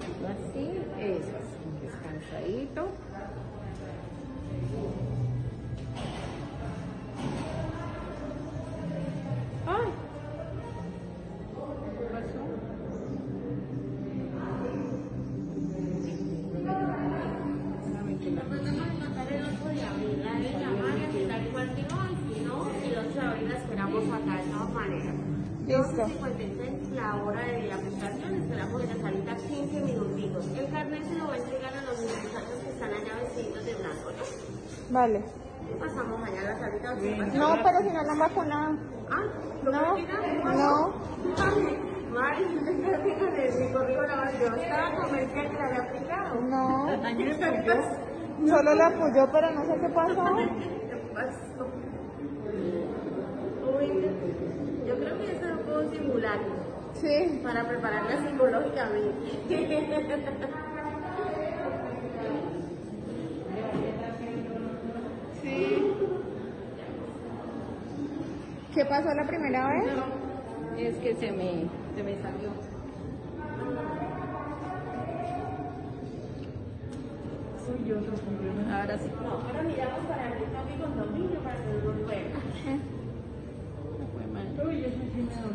despacito así, eso es, descansadito. ¡Ay! ¿Qué pasó? Nos podemos encontrar el 8 de abril, la de llamar y agendar igual que hoy, si no, el 8 de abril la esperamos acá de todas maneras. Listo. 12:56 la hora de aplicación, esperamos en la salita 15 minutitos. El carnet se lo va a entregar a los muchachos que están allá vestidos de blanco, ¿no? Vale. Pasamos allá a la salita. No, pero si no la han vacunado. Ah, ¿lo No, retiran? no. Mari, me corrijo la voz, yo estaba convencida que la había aplicado. No. Ayer yo. Solo la apoyó, pero no sé qué pasó. ¿Qué pasó? Uy, yo creo que eso lo puedo simular Sí. para prepararla psicológicamente. Sí. ¿Qué pasó la primera vez? Es que se me salió. Soy yo, ahora sí. No, ahora miramos para el cambio con dominio para que no lo vean. No fue mal.